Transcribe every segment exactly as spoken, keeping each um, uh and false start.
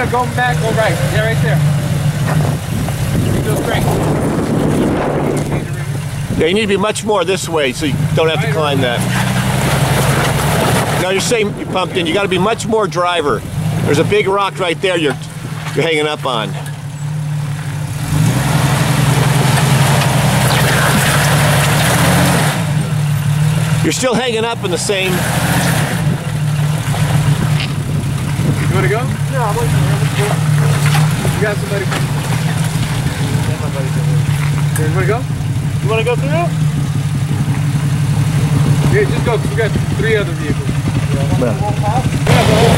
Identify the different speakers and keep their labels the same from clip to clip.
Speaker 1: to go back, go right. Yeah, right there. You go straight.
Speaker 2: Yeah, you need to be much more this way so you don't have to climb that. No, you're saying you pumped in. You got to be much more driver. There's a big rock right there you're, you're hanging up on. You're still hanging up in the same...
Speaker 1: You want to go? No, I'm waiting for you. You got somebody coming. Yeah, my buddy's over there. You want to go? You want to go through? Yeah, just go, because we got three other vehicles. Yeah.
Speaker 2: Yeah.
Speaker 1: Yeah, go.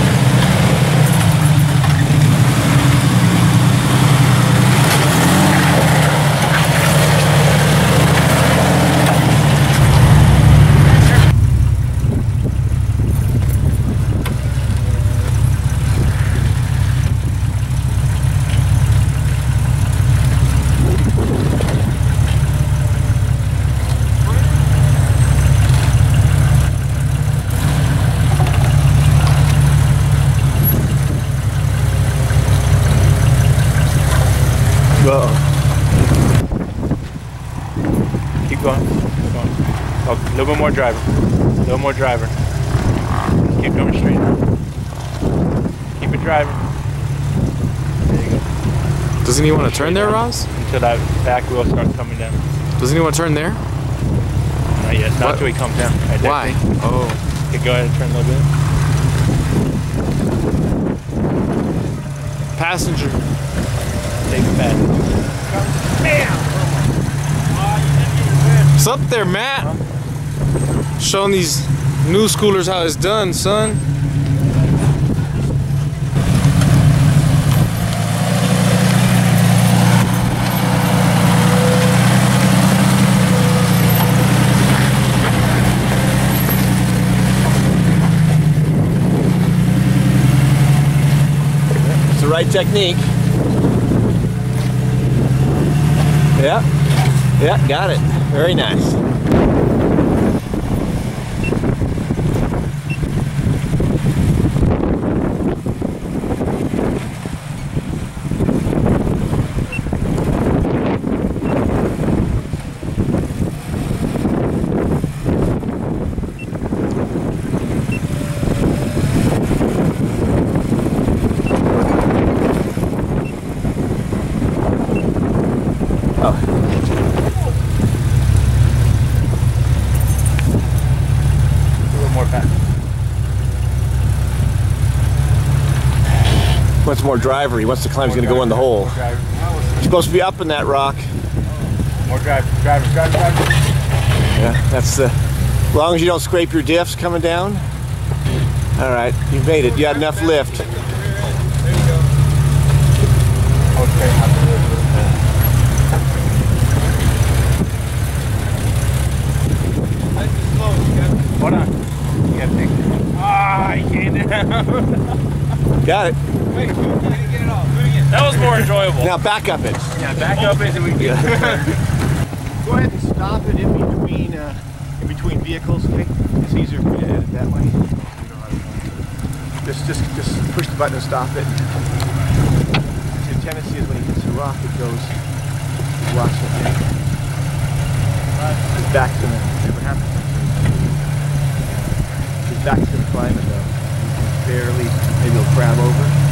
Speaker 2: Uh-oh.
Speaker 1: Keep going. Keep going. Oh, a little bit more driver. A little more driver. Keep going straight. Keep it driving. There you go.
Speaker 3: Doesn't he want to turn there, Ross?
Speaker 1: Until that back wheel starts coming down.
Speaker 3: Doesn't he want to turn there?
Speaker 1: Not yet. Not until he comes down. Right there.
Speaker 3: Why? Oh.
Speaker 1: Okay, go ahead and turn a little bit.
Speaker 3: Passenger.
Speaker 1: Take it back. Bam!
Speaker 3: What's up there, Matt? Huh? Showing these new schoolers how it's done, son.
Speaker 2: It's the right technique. Yeah, yeah, got it. Very nice. Wants more driver. He wants to climb. He's going to go in the hole. He's supposed to be up in that rock.
Speaker 1: More driver, driver, driver, driver.
Speaker 2: Yeah, that's the. As long as you don't scrape your diffs coming down. All right, you made it. You had enough lift.
Speaker 1: There you go. Okay. Hold on. You got to take it. Ah, he came down.
Speaker 2: Got it.
Speaker 1: Wait, get it off. That was more enjoyable.
Speaker 2: Now back up it.
Speaker 1: Yeah, back up it and we get
Speaker 2: Go ahead and stop it in between uh, in between vehicles, okay? It's easier for you to hit it that way. Just just just push the button and stop it. The tendency is when he hits the rock, it goes watch the thing. It's back to the never happened. It's back to the climate though. Barely, maybe he'll crab over.